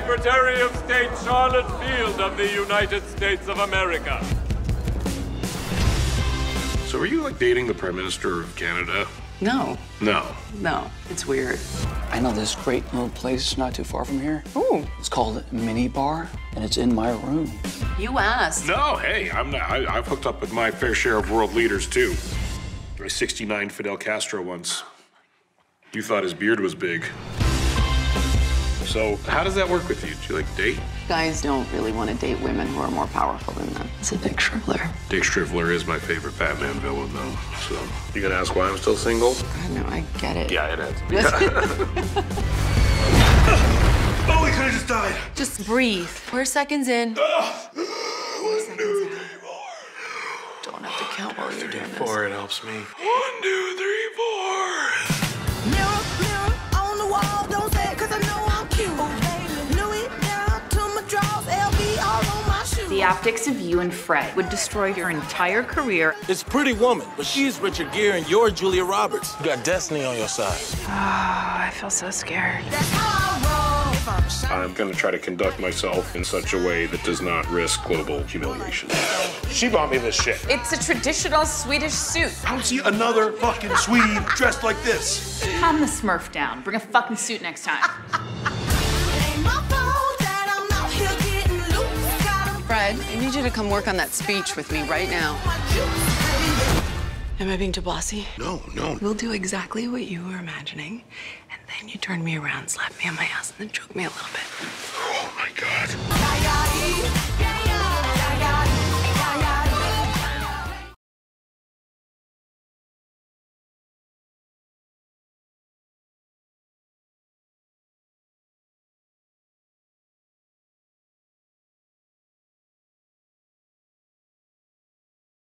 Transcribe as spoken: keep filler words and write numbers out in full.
Secretary of State Charlotte Field of the United States of America. So are you, like, dating the Prime Minister of Canada? No. No. No. It's weird. I know this great little place not too far from here. Ooh. It's called Mini Bar, and it's in my room. You asked. No, hey, I'm not. I, I've hooked up with my fair share of world leaders, too. I sixty-nine Fidel Castro once. You thought his beard was big. So how does that work with you? Do you, like, date? Guys don't really want to date women who are more powerful than them. It's a Dick Shriveler. Dick Shriveler is my favorite Batman villain, though. So you gonna ask why I'm still single? I know, I get it. Yeah, it has. Oh, we could have just died. Just breathe. Four seconds in. One, two, three, four. Don't have to count while you're doing this. Four, it helps me. One, two, three, four. Mirror, mirror on the wall, don't say it 'cause I know I'm cute. Louis down to my drawers, L V all on my shoes. The optics of you and Fred would destroy your entire career. It's Pretty Woman, but she's Richard Gere and you're Julia Roberts. You got destiny on your side. Oh, I feel so scared. That's how I roll. If I'm shy. I'm gonna try to conduct myself in such a way that does not risk global humiliation. She bought me this shit. It's a traditional Swedish suit. I don't see another fucking Swede dressed like this. Calm the Smurf down. Bring a fucking suit next time. Ain't my fault that I'm out here getting loose. Got 'em Fred, I need you to come work on that speech with me right now. my juice. Am I being too bossy? No, no. We'll do exactly what you were imagining, and then you turn me around, slap me on my ass, and then choke me a little bit. Oh my God. Yeah, yeah, yeah.